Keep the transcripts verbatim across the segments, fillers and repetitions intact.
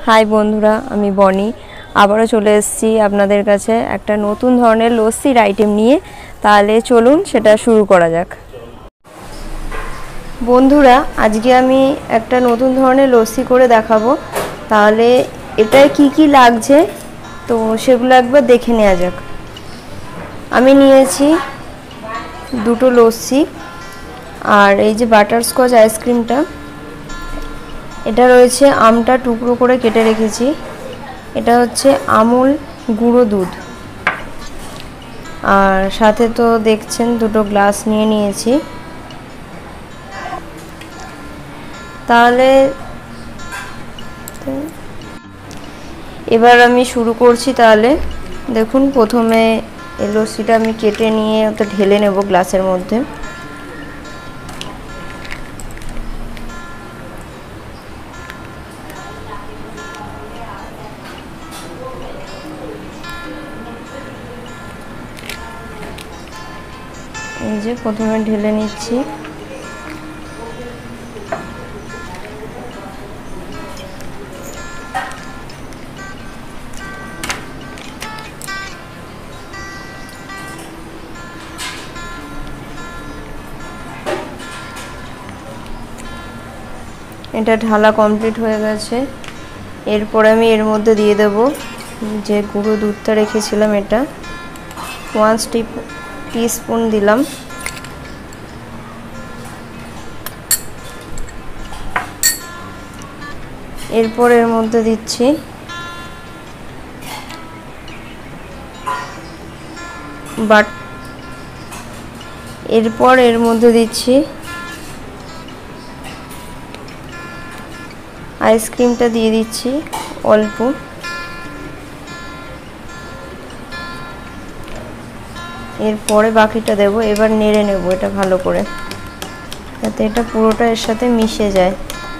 High बंधुरा आमी बनी आबारो चले एसेছি আপনাদের কাছে একটা নতুন ধরনের লস্যির আইটেম নিয়ে। তাহলে চলুন সেটা শুরু করা যাক। বন্ধুরা আজকে আমি একটা নতুন ধরনের লস্যি করে দেখাবো। তাহলে এটায় কি কি লাগছে তো সেগুলো একবার দেখে নেওয়া যাক। আমি নিয়েছি দুটো লস্যি আর এই যে বাটারস্কচ আইসক্রিমটা, এটা রয়েছে আমটা টুকরো করে কেটে রেখেছি, এটা হচ্ছে আমুল গুঁড়ো দুধ, আর সাথে তো দেখছেন দুটো গ্লাস নিয়ে নিয়েছি। তাহলে এবার আমি শুরু করছি। তাহলে দেখুন প্রথমে এই লস্যিটা আমি কেটে নিয়ে ওটা ঢেলে নেব গ্লাসের মধ্যে। এই যে প্রথমে ঢেলে নিচ্ছি। এটা ঢালা কমপ্লিট হয়ে গেছে। এরপর আমি এর মধ্যে দিয়ে দেব যে গুঁড়ো দুধটা রেখেছিলাম, এটা ওয়ান স্টিপ টিস্পুন দিলাম। এরপর এর মধ্যে দিচ্ছি বাট এরপর এর মধ্যে দিচ্ছি আইসক্রিমটা দিয়ে দিচ্ছি অল্প। এরপরে বাকিটা দেব। এবার নেড়ে নেব এটা ভালো করে, যাতে এটা পুরোটা এর সাথে মিশে যায়।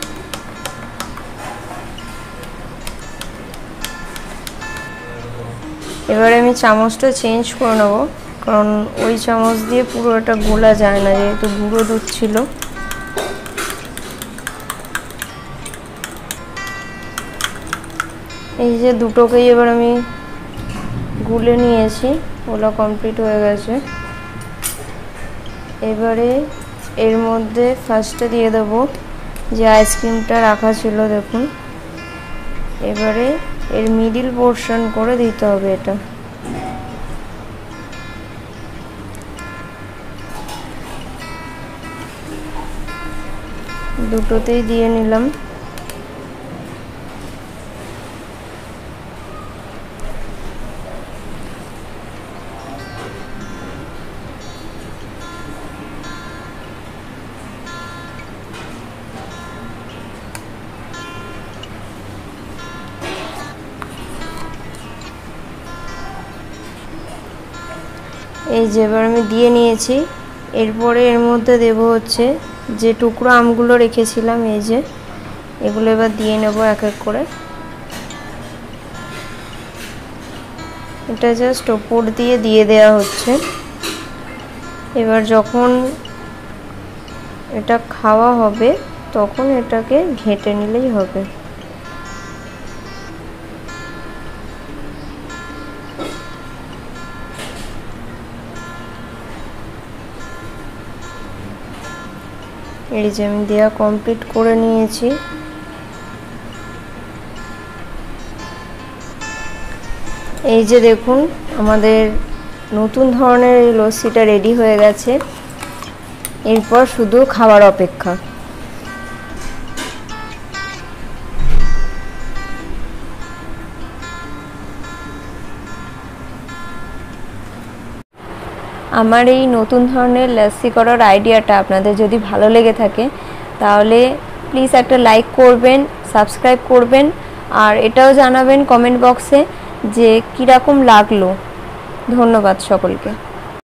এবারে আমি চামচটা চেঞ্জ করে নেব, কারণ ওই চামচ দিয়ে পুরো এটা গোলা যায় না, যেহেতু গুঁড়ো দুধ ছিল। এই যে দুটোকেই এবার আমি গুলে নিয়েছি, ওলা কমপ্লিট হয়ে গেছে। এবারে এর মধ্যে ফার্স্টে দিয়ে দেব যে আইসক্রিমটা রাখা ছিল, দেখুন। এবারে এর মিডিল পোর্শন করে দিতে হবে এটা। দুটোতেই দিয়ে নিলাম। এই যে এবার আমি দিয়ে নিয়েছি। এরপরে এর মধ্যে দেব হচ্ছে যে টুকরো আমগুলো রেখেছিলাম, এই যে এগুলো এবার দিয়ে নেব এক এক করে। এটা জাস্ট ওপর দিয়ে দিয়ে দেওয়া হচ্ছে। এবার যখন এটা খাওয়া হবে তখন এটাকে ঘেঁটে নিলেই হবে। এই যে আমি দেওয়া কমপ্লিট করে নিয়েছি। এই যে দেখুন আমাদের নতুন ধরনের এই লস্যিটা রেডি হয়ে গেছে। এরপর শুধু খাবার অপেক্ষা। আমার এই নতুন ধরনের লস্যি করার আইডিয়াটা আপনাদের যদি ভালো লেগে থাকে তাহলে প্লিজ একটা লাইক করবেন, সাবস্ক্রাইব করবেন, আর এটাও জানাবেন কমেন্ট বক্সে যে কীরকম লাগলো। ধন্যবাদ সকলকে।